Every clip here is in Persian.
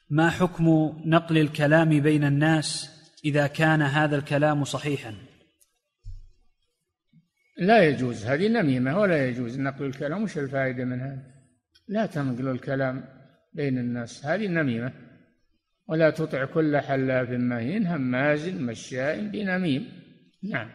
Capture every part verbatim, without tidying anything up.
ما حكم نقل الكلام بين الناس إذا كان هذا الكلام صحيحا؟ لا يجوز، هذه نميمة، ولا يجوز نقل الكلام. وش الفائدة من هذا؟ لا تنقل الكلام بين الناس، هذه نميمة. ولا تطع كل حلاف مهين هماز مشاء بنميم. نعم.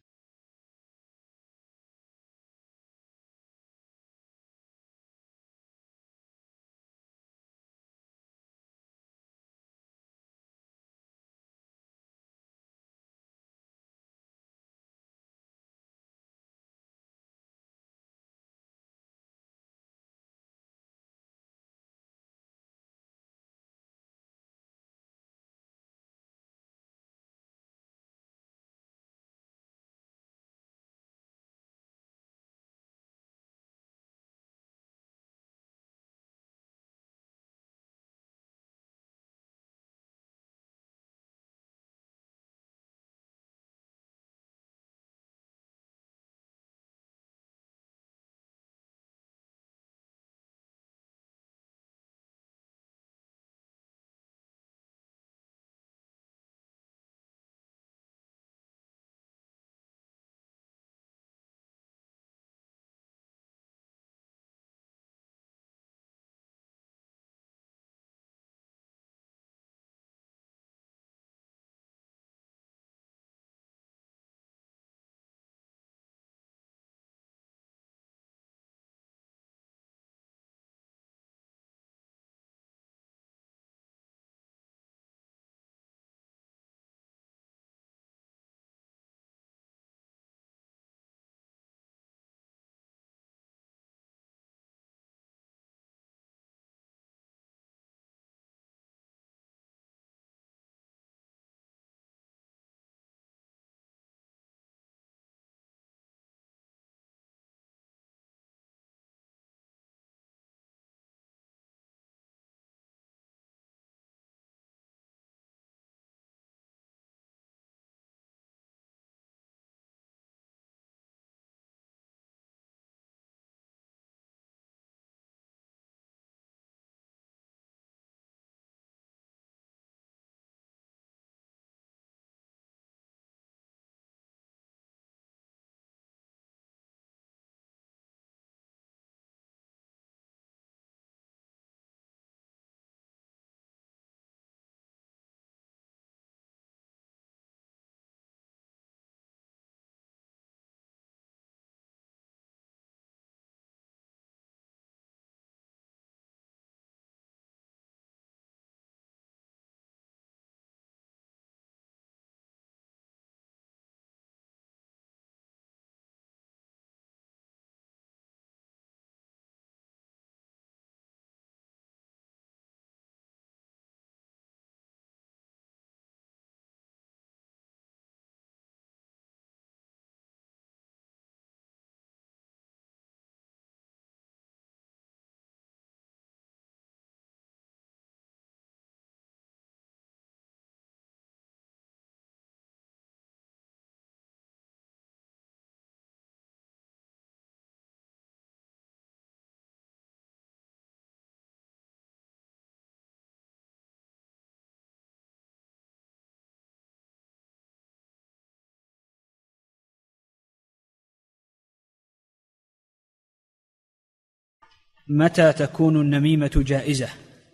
متى تكون النميمة جائزة؟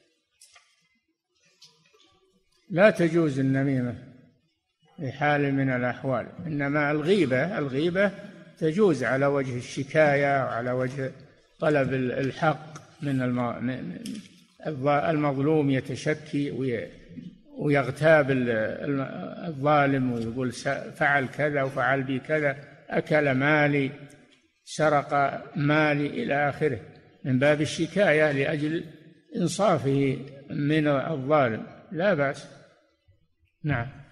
لا تجوز النميمة في حال من الأحوال، إنما الغيبة الغيبة تجوز على وجه الشكاية وعلى وجه طلب الحق من المظلوم، يتشكي ويغتاب الظالم ويقول فعل كذا وفعل بي كذا، أكل مالي، سرق مالي، إلى آخره، من باب الشكاية لأجل إنصافه من الظالم، لا بأس. نعم.